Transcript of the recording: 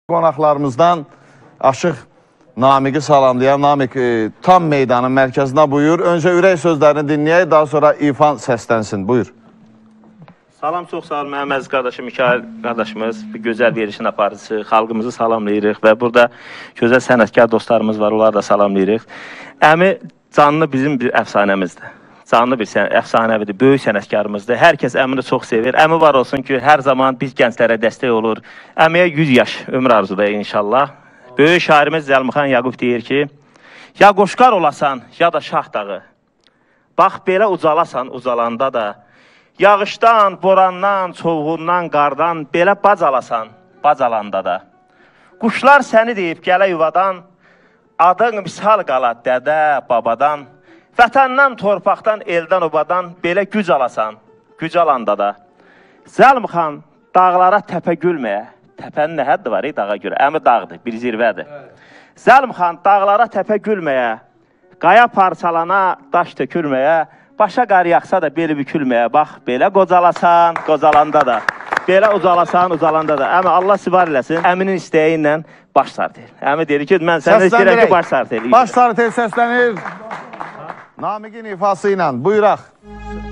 Qonaqlarımızdan Aşıq Namiqi salamlayan Namiq tam meydanın mərkəzinə buyur. Öncə ürək sözlərini dinləyək, daha sonra İrfan səslənsin. Buyur. Salam, çox sağ olun. Mənim əziz qardaşım Mikail qardaşımız, bir gözəl verilişin aparıcısı, xalqımızı salamlayırıq və burada gözəl sənətkar dostlarımız var, onları da salamlayırıq. Əmi canlı bizim bir əfsanəmizdir. Canlı bir əfsanəvidir, böyük sənətkarımızdır. Hər kəs Əmini çox sevir. Əmi var olsun ki, hər zaman biz gənclərə dəstək olur. Əmiyə 100 yaş ömür arzudayıq inşallah. Böyük şairimiz Zəlmixan Yaqub deyir ki, ya qoşqar olasan, ya da şah dağı. Bax, belə ucalasan ucalanda da, yağışdan, borandan, çovğundan, qardan, belə bac alasan, bac alanda da. Quşlar səni deyib gələ yuvadan, adın misal qala dədə, babadan. Vətəndən, torpaqdan, eldən, obadan belə güc alasan, güc alanda da. Zəlmixan dağlara təpə gülməyə, təpənin nə həddi var, dağa görə, əmi dağdır, bir zirvədir. Zəlmixan dağlara təpə gülməyə, qaya parçalana, daş tökülməyə, başa qar yaxsa da beli bükülməyə, bax, belə qocalasan, qocalanda da. Belə ucalasan, ucalanda da. Əmi Allah sivar eləsin, əminin istəyi ilə baş sart el. Əmi deyir ki, mən sənə istəyirəm ki, baş sart el. Baş sart el səslənir. Namiqin ifası ilə buyuraq.